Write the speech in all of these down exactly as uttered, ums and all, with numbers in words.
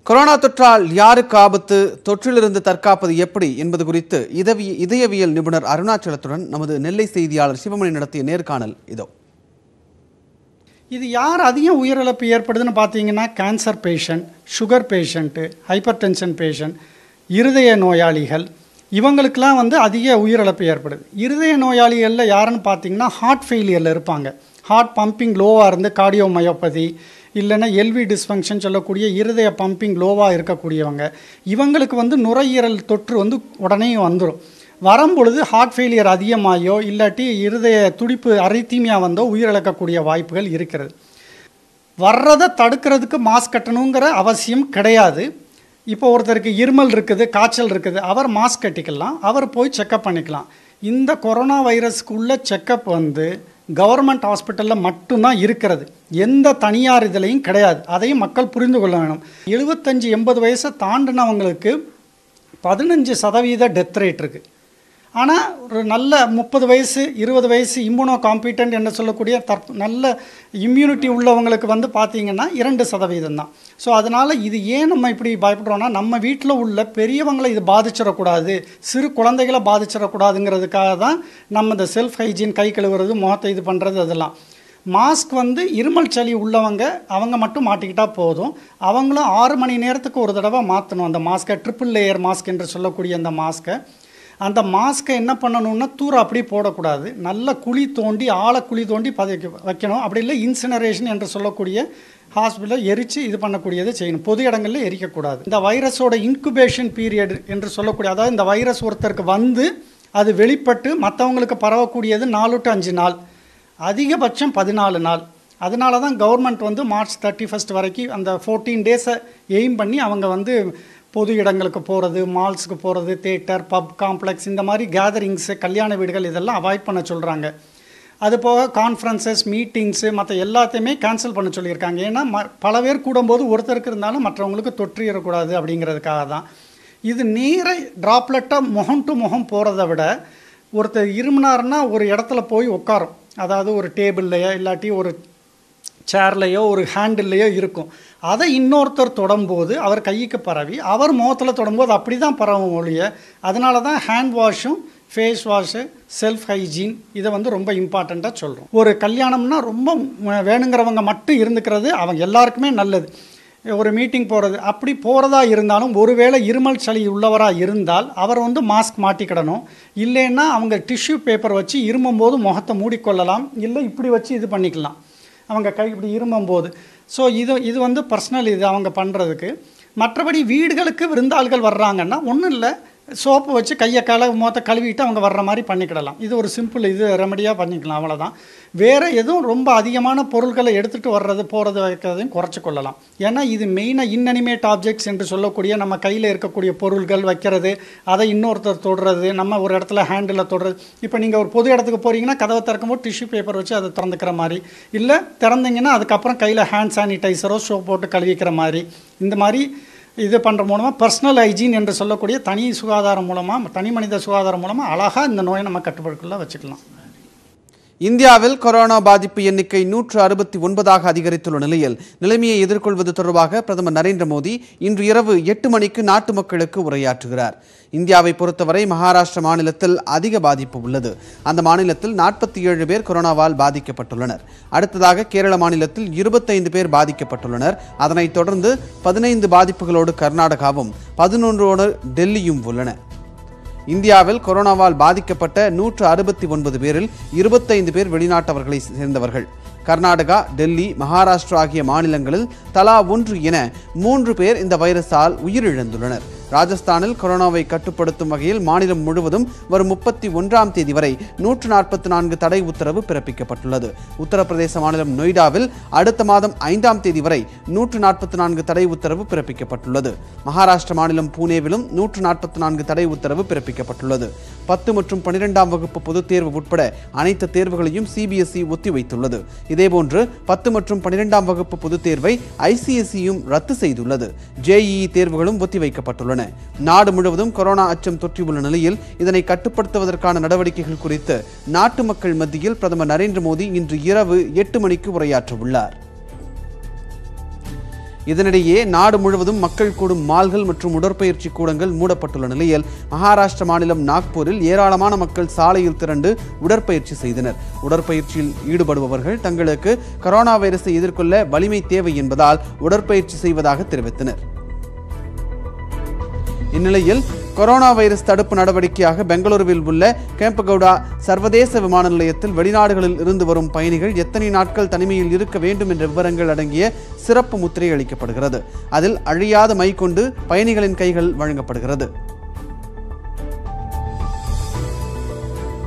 Corona தொற்றால் யாருக்கு ஆபத்து, தொற்றிலிருந்து தற்காப்பது எப்படி என்பது குறித்து இதயவியல் நிபுணர் அருணாச்சலத்துடன் நமது நெல்லை செய்தியாளர் சிவமணி நடத்திய நேர்காணல் இதோ. இது யார் அதிகம் உயிரிழப்பு ஏற்படுதுன்னு பார்த்தீங்கன்னா cancer patient, sugar patient, hypertension patient, இருதய நோயாளிகள், இவங்களுக்கெல்லாம் வந்து அதிக உயிரிழப்பு ஏற்படுது. இருதய நோயாளிகளில் யாருன்னு பார்த்தீங்கன்னா ஹார்ட் ஃபெயிலியரில் இருப்பாங்க. ஹார்ட் பம்பிங் லோவாக இருந்து கார்டியோமயோபதி இல்லைன்னா எல்வி டிஸ்ஃபங்க்ஷன் சொல்லக்கூடிய இருதய பம்பிங் லோவாக இருக்கக்கூடியவங்க, இவங்களுக்கு வந்து நுரையீரல் தொற்று வந்து உடனே வந்துடும். வரும்பொழுது ஹார்ட் ஃபெயிலியர் அதிகமாகியோ இல்லாட்டி இருதய துடிப்பு அரித்தீமியா வந்தோ உயிரிழக்கக்கூடிய வாய்ப்புகள் இருக்கிறது. வர்றதை தடுக்கிறதுக்கு மாஸ்க் கட்டணுங்கிற அவசியம் கிடையாது. இப்போ ஒருத்தருக்கு இருமல் இருக்குது, காய்ச்சல் இருக்குது, அவர் மாஸ்க் கட்டிக்கலாம், அவர் போய் செக்கப் பண்ணிக்கலாம். இந்த கொரோனா வைரஸ்க்கு உள்ள செக்கப் வந்து கவர்மெண்ட் ஹாஸ்பிட்டலில் மட்டும்தான் இருக்கிறது, எந்த தனியார் இதுலையும் கிடையாது. அதையும் மக்கள் புரிந்து கொள்ள வேணும். எழுபத்தஞ்சு எண்பது வயசை தாண்டினவங்களுக்கு பதினஞ்சு சதவீத டெத் ரேட் இருக்குது. ஆனால் ஒரு நல்ல முப்பது வயசு இருபது வயசு இம்யூனோ காம்பிட்டன்ட் என்று சொல்லக்கூடிய தற் நல்ல இம்யூனிட்டி உள்ளவங்களுக்கு வந்து பார்த்திங்கன்னா இரண்டு சதவீதம் தான். ஸோ அதனால் இது ஏன் நம்ம இப்படி பயப்படுறோன்னா, நம்ம வீட்டில் உள்ள பெரியவங்களை இது பாதிச்சிடக்கூடாது, சிறு குழந்தைகளை பாதிச்சிடக்கூடாதுங்கிறதுக்காக தான் நம்ம இந்த செல்ஃப் ஹைஜீன், கை கழுவுறது, முகத்தை இது பண்ணுறது, அதெல்லாம். மாஸ்க் வந்து இருமல் சளி உள்ளவங்க அவங்க மட்டும் மாட்டிக்கிட்டால் போதும். அவங்களும் ஆறு மணி நேரத்துக்கு ஒரு தடவை மாற்றணும் அந்த மாஸ்க்கை. ட்ரிபிள் லேயர் மாஸ்க் என்று சொல்லக்கூடிய அந்த மாஸ்க்கை. அந்த மாஸ்க்கை என்ன பண்ணணும்னா தூர அப்படி போடக்கூடாது, நல்ல குழி தோண்டி ஆழ குழி தோண்டி பதவி வைக்கணும். அப்படி இல்லை இன்சினரேஷன் என்று சொல்லக்கூடிய ஹாஸ்பிட்டலில் எரித்து இது பண்ணக்கூடியதை செய்யணும். பொது இடங்களில் எரிக்கக்கூடாது. இந்த வைரஸோட இன்குபேஷன் பீரியட் என்று சொல்லக்கூடிய, அதாவது இந்த வைரஸ் ஒருத்தருக்கு வந்து அது வெளிப்பட்டு மற்றவங்களுக்கு பரவக்கூடியது நாலு டு அஞ்சு நாள், அதிகபட்சம் பதினாலு நாள். அதனால தான் கவர்மெண்ட் வந்து மார்ச் தேர்ட்டி ஃபஸ்ட் வரைக்கும் அந்த ஃபோர்டீன் டேஸை எய்ம் பண்ணி அவங்க வந்து பொது இடங்களுக்கு போகிறது, மால்ஸுக்கு போகிறது, தேட்டர், பப் காம்ப்ளெக்ஸ், இந்த மாதிரி கேதரிங்ஸு, கல்யாண வீடுகள் இதெல்லாம் அவாய்ட் பண்ண சொல்கிறாங்க. அது போக கான்ஃபரன்சஸ், மீட்டிங்ஸு, மற்ற எல்லாத்தையுமே கேன்சல் பண்ண சொல்லியிருக்காங்க. ஏன்னா ம பல பேர் கூடும்போது ஒருத்தருக்கு இருந்தாலும் மற்றவங்களுக்கு தொற்றிடக்கூடாது அப்படிங்கிறதுக்காக தான். இது நேர ட்ராப்லெட்டாக முகம் டு முகம் போகிறத விட ஒருத்தர் இருமுனார்னா ஒரு இடத்துல போய் உட்காரும், அதாவது ஒரு டேபிள்லையோ இல்லாட்டி ஒரு சேர்லையோ ஒரு ஹேண்டில்லையோ இருக்கும். அதை இன்னொருத்தர் தொடும்போது அவர் கைக்கு பரவி அவர் முகத்தில் தொடும்போது அப்படி தான் பரவும் ஒழிய. அதனால தான் ஹேண்ட் வாஷும் ஃபேஸ் வாஷு, செல்ஃப் ஹைஜீன் இதை வந்து ரொம்ப இம்பார்ட்டண்ட்டாக சொல்கிறோம். ஒரு கல்யாணம்னா ரொம்ப வேணுங்கிறவங்க மட்டும் இருந்துக்கிறது அவங்க எல்லாருக்குமே நல்லது. ஒரு மீட்டிங் போகிறது அப்படி போகிறதா இருந்தாலும் ஒருவேளை இருமல் சளி உள்ளவராக இருந்தால் அவர் வந்து மாஸ்க் மாட்டிக்கிடணும். இல்லைன்னா அவங்க டிஷ்யூ பேப்பர் வச்சு இருமும்போது முகத்தை மூடிக்கொள்ளலாம், இல்லை இப்படி வச்சு இது பண்ணிக்கலாம் அவங்க கை இப்படி இருமும்போது. ஸோ இது இது வந்து பர்சனல் இது அவங்க பண்ணுறதுக்கு. மற்றபடி வீடுகளுக்கு விருந்தாள்கள் வர்றாங்கன்னா ஒன்றும் இல்லை, சோப்பு வச்சு கையை காலை முகத்தை கழுவிட்டு அவங்க வர்ற மாதிரி பண்ணிக்கிடலாம். இது ஒரு சிம்பிள் இது ரெமடியாக பண்ணிக்கலாம், அவ்வளோதான். வேறு எதுவும் ரொம்ப அதிகமான பொருட்களை எடுத்துகிட்டு வர்றது போகிறது வைக்கிறதையும் குறைச்சி கொள்ளலாம். ஏன்னா இது மெயினாக இன்அனிமேட் ஆப்ஜெக்ட்ஸ் என்று சொல்லக்கூடிய நம்ம கையில் இருக்கக்கூடிய பொருட்கள் வைக்கிறது, அதை இன்னொருத்தர் தொடுறது, நம்ம ஒரு இடத்துல ஹேண்டில் தொடுறது. இப்போ நீங்கள் ஒரு பொது இடத்துக்கு போகிறீங்கன்னா கதவை திறக்கும்போது டிஷ்யூ பேப்பர் வச்சு அதை திறந்துக்கிற மாதிரி, இல்லை திறந்தீங்கன்னா அதுக்கப்புறம் கையில் ஹேண்ட் சானிடைசரோ சோப் போட்டு கழுவிக்கிற மாதிரி, இந்த மாதிரி இது பண்ணுற மூலமாக பர்சனல் ஹைஜீன் என்று சொல்லக்கூடிய தனி சுகாதாரம் மூலமாக, தனி மனித சுகாதாரம் மூலமாக அழகாக இந்த நோயை நம்ம கட்டுப்பாட்டுக்குள்ளே வச்சுக்கலாம். இந்தியாவில் கொரோனா பாதிப்பு எண்ணிக்கை நூற்று அறுபத்தி ஒன்பதாக அதிகரித்துள்ள நிலையில் நிலைமையை எதிர்கொள்வது தொடர்பாக பிரதமர் நரேந்திர மோடி இன்று இரவு எட்டு மணிக்கு நாட்டு மக்களுக்கு உரையாற்றுகிறார். இந்தியாவை பொறுத்தவரை மகாராஷ்டிரா மாநிலத்தில் அதிக பாதிப்பு உள்ளது. அந்த மாநிலத்தில் நாற்பத்தி ஏழு பேர் கொரோனாவால் பாதிக்கப்பட்டுள்ளனர். அடுத்ததாக கேரள மாநிலத்தில் இருபத்தைந்து பேர் பாதிக்கப்பட்டுள்ளனர். அதனைத் தொடர்ந்து பதினைந்து பாதிப்புகளோடு கர்நாடகாவும் பதினொன்றோடு டெல்லியும் உள்ளன. இந்தியாவில் கொரோனாவால் பாதிக்கப்பட்ட நூற்று அறுபத்தி ஒன்பது பேரில் இருபத்தைந்து பேர் வெளிநாட்டவர்களை சேர்ந்தவர்கள். கர்நாடகா, டெல்லி, மகாராஷ்டிரா ஆகிய மாநிலங்களில் தலா ஒன்று என மூன்று பேர் இந்த வைரஸால் உயிரிழந்துள்ளனர். ராஜஸ்தானில் கொரோனாவை கட்டுப்படுத்தும் வகையில் மாநிலம் முழுவதும் வரும் முப்பத்தி ஒன்றாம் தேதி வரை நூற்று நாற்பத்தி நான்கு தடை உத்தரவு பிறப்பிக்கப்பட்டுள்ளது. உத்தரப்பிரதேச மாநிலம் நொய்டாவில் அடுத்த மாதம் ஐந்தாம் தேதி வரை நூற்று நாற்பத்தி நான்கு தடை உத்தரவு பிறப்பிக்கப்பட்டுள்ளது. மகாராஷ்டிரா மாநிலம் பூனேவிலும் நூற்று நாற்பத்தி நான்கு தடை உத்தரவு பிறப்பிக்கப்பட்டுள்ளது. பத்து மற்றும் பனிரெண்டாம் வகுப்பு பொதுத் தேர்வு உட்பட அனைத்து தேர்வுகளையும் சிபிஎஸ்இ ஒத்திவைத்துள்ளது. இதேபோன்று பத்து மற்றும் பனிரெண்டாம் வகுப்பு பொதுத் தேர்வை ஐசிஎஸ்இயும் ரத்து செய்துள்ளது. ஜேஇஇ தேர்வுகளும் ஒத்திவைக்கப்பட்டுள்ளன. நாடு முழுவதும் கொரோனா அச்சம் தொற்றியுள்ள நிலையில் இதனை கட்டுப்படுத்துவதற்கான நடவடிக்கைகள் குறித்து நாட்டு மக்கள் மத்தியில் பிரதமர் நரேந்திர மோடி இன்று இரவு எட்டு மணிக்கு உரையாற்ற உள்ளார். இதனிடையே நாடு முழுவதும் மக்கள் கூடும் மால்கள் மற்றும் உடற்பயிற்சி கூடங்கள் மூடப்பட்டுள்ள நிலையில் மகாராஷ்டிர மாநிலம் நாக்பூரில் ஏராளமான மக்கள் சாலையில் திரண்டு உடற்பயிற்சி செய்தனர். உடற்பயிற்சியில் ஈடுபடுபவர்கள் தங்களுக்கு கொரோனா வைரஸை எதிர்கொள்ள வலிமை தேவை என்பதால் உடற்பயிற்சி செய்வதாக தெரிவித்தனர். இந்நிலையில் கொரோனா வைரஸ் தடுப்பு நடவடிக்கையாக பெங்களூருவில் உள்ள கேம்பகவுடா சர்வதேச விமான நிலையத்தில் வெளிநாடுகளில் இருந்து வரும் பயணிகள் எத்தனை நாட்கள் தனிமையில் இருக்க வேண்டும் என்ற விவரங்கள் அடங்கிய சிறப்பு முத்திரை அளிக்கப்படுகிறது. அதில் அழியாத மை கொண்டு பயணிகளின் கைகள் வழங்கப்படுகிறது.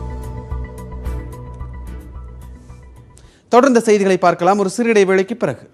தொடர்ந்த செய்திகளை பார்க்கலாம் ஒரு சிறு இடைவேளைக்கு பிறகு.